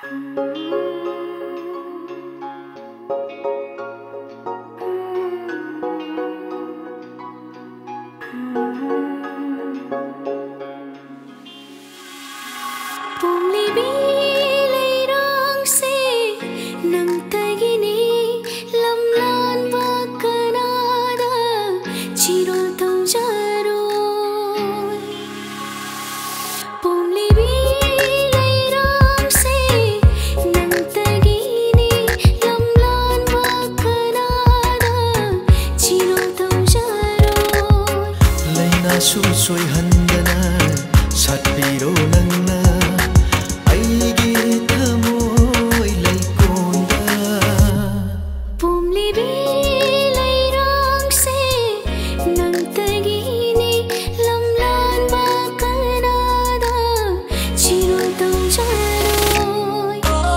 Pomlibi Leirang se nang tagini lam lan bakanada chirol Thounaojam. Pomlibi Leirang se nang tagini lam lan bakanada chirol Thounaojam. Laina su soi handana satpiro nangna aigi thamoi laikonda. Pomlibi Leirang se nang tagini lam lan bakanada chirol Thounaojam.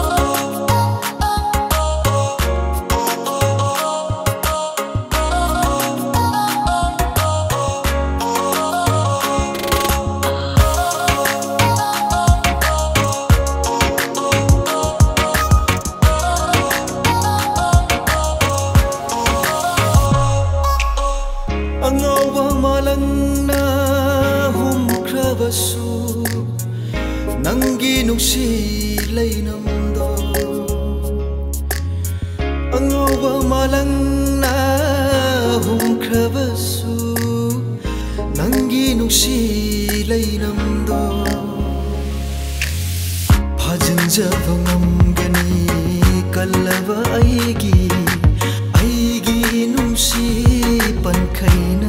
Angawa malangna humkrabasu nangi nungsi lainamdo. Angawa malangna humkrabasu nangi nungsi lainamdo. Bhajanjaba ngamgani kallaba aigi nungsi pankhaina.